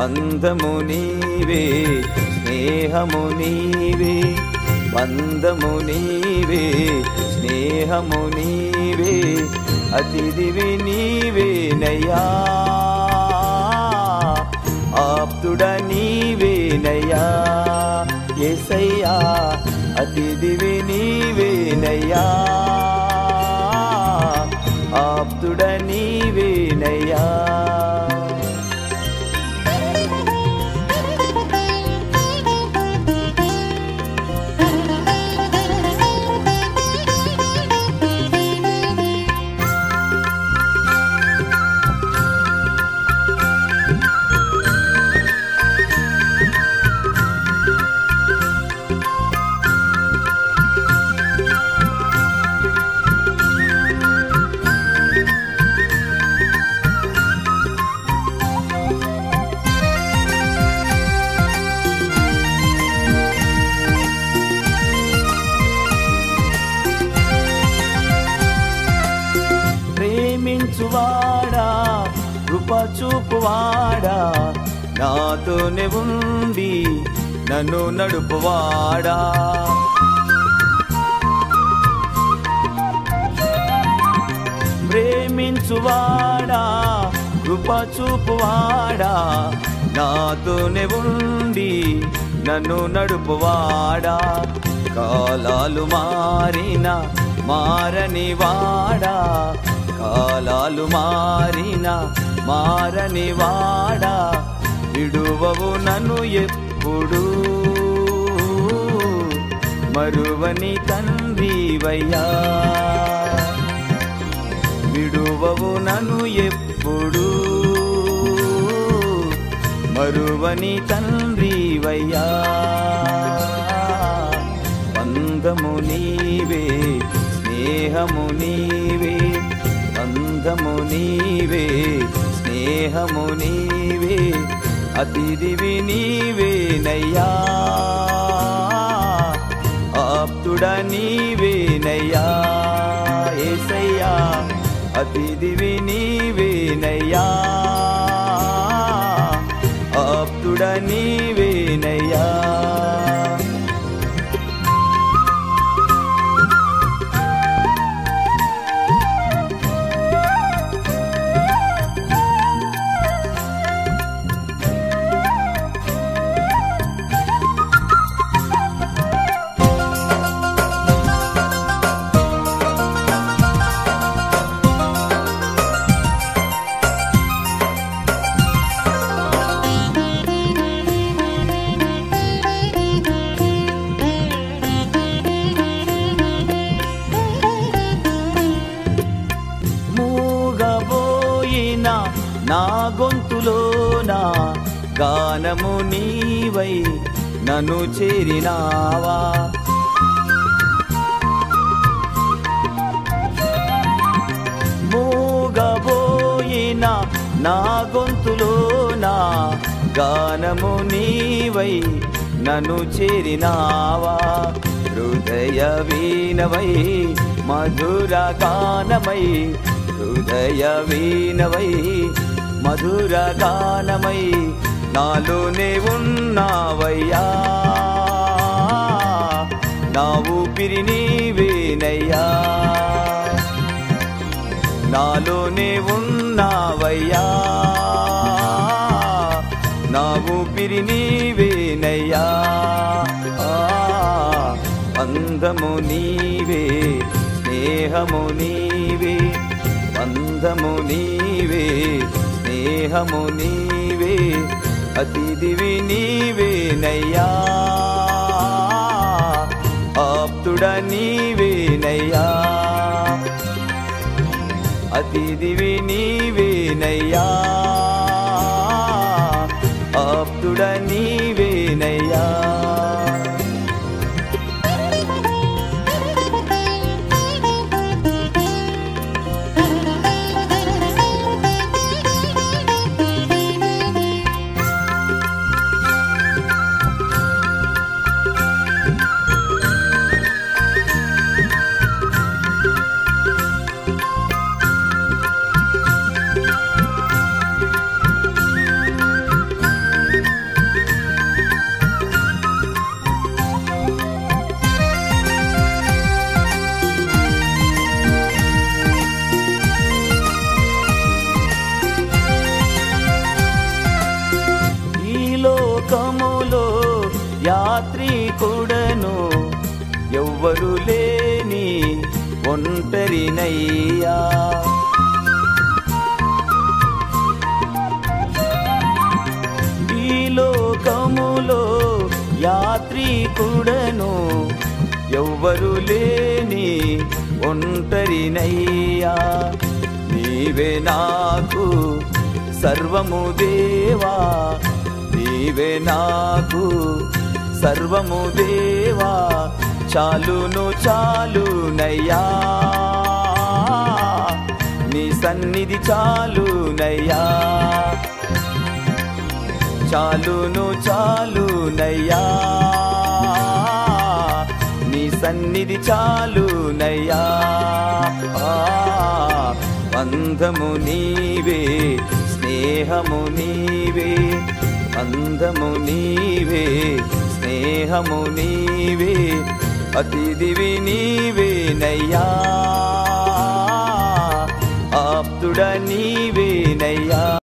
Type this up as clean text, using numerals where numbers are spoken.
బంధము నీవే, స్నేహము నీవే, బంధము నీవే, స్నేహము నీవే, అతిథివి నీవేనయ్యా, ఆప్తుడ నీవేనయ్యా, యేసయ్యా అతిథివి నీవేనయ్యా, ఆప్తుడ నీవేనయ్యా. ప్రేమించువాడా, కృప చూపువాడా, నాతోనే ఉండి నన్ను నడుపువాడా, ప్రేమించువాడా, కృప చూపువాడా, నాతోనే ఉండి నన్ను నడుపువాడా, కాలాలు మారిన మారని వాడా, కాలాలు మారిన మారని వాడా, విడువవు నన్ను ఎప్పుడు, మరువని తండ్రివయ్యా, విడువవు నన్ను ఎప్పుడు, మరువని తండ్రివయ్యా. బంధము నీవే, స్నేహము నీవే, బంధము నీవే, స్నేహము నీవే, అతిథివి నీవేనయ్యా, ఆప్తుడ నీవేనయ్యా, యేసయ్యా అతిథివి నీవేనయ్యా, ఆప్తుడ నీవేనయ్యా. నా గొంతులోన గానము నీవై నన్ను చేరినావా, మూగబోయిన నా గొంతులోన గానము నీవై నన్ను చేరినావా, హృదయ వీణవై మధుర గానమై, హృదయ వీణవై మధుర గానమై, నాలోనే ఉన్నావయ్యా, నా ఊపిరి నీవేనయ్యా, నాలోనే ఉన్నావయ్యా, నా ఊపిరి నీవేనయ్యా. బంధము నీవే, స్నేహము నీవే, బంధము నీవే, స్నేహము నీవే, అతిథివి నీవేనయ్యా, ఆప్తుడ నీవేనయ్యా, అతిథివి నీవేనయ్యా, ఆప్తుడ నీవేనయ్యా. ఎవ్వరు లేని ఒంటరినయ్యా. ఈ లోకములో యాత్రికుడను ఎవ్వరు లేని ఒంటరినయ్యా. నీవే నాకు సర్వము దేవా, నీవే నాకు సర్వము దేవా, చాలును చాలునయ్యా, నీ సన్నిధి చాలునయ్యా, చాలును చాలునయ్యా, నీ సన్నిధి చాలునయ్యా. బంధము నీవే, స్నేహము నీవే, బంధము నీవే, స్నేహము నీవే, అతిథివి నీవేనయ్యా, ఆప్తుడ నీవేనయ్యా.